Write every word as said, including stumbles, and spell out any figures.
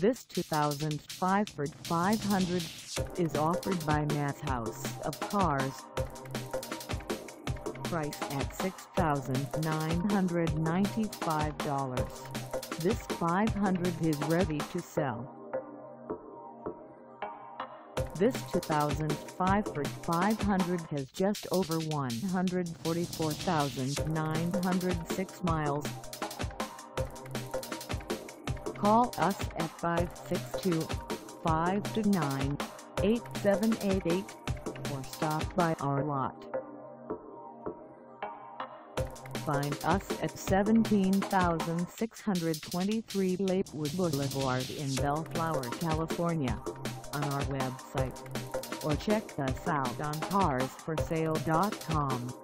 This two thousand five Ford five hundred is offered by Maz House of Cars. Price at six thousand nine hundred ninety-five dollars. This five hundred is ready to sell. This two thousand five Ford five hundred has just over one hundred forty-four thousand nine hundred six miles. Call us at five six two, five two nine, eight seven eight eight or stop by our lot. Find us at seventeen thousand six hundred twenty-three Lakewood Boulevard in Bellflower, California, on our website, or check us out on cars for sale dot com.